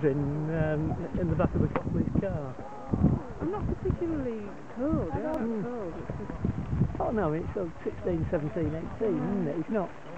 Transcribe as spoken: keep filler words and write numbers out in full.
in um, in the back of the company's car. I'm not particularly cold. I don't Mm. cold. It's just... Oh no, it's sort of sixteen, seventeen, eighteen, isn't it? It's not.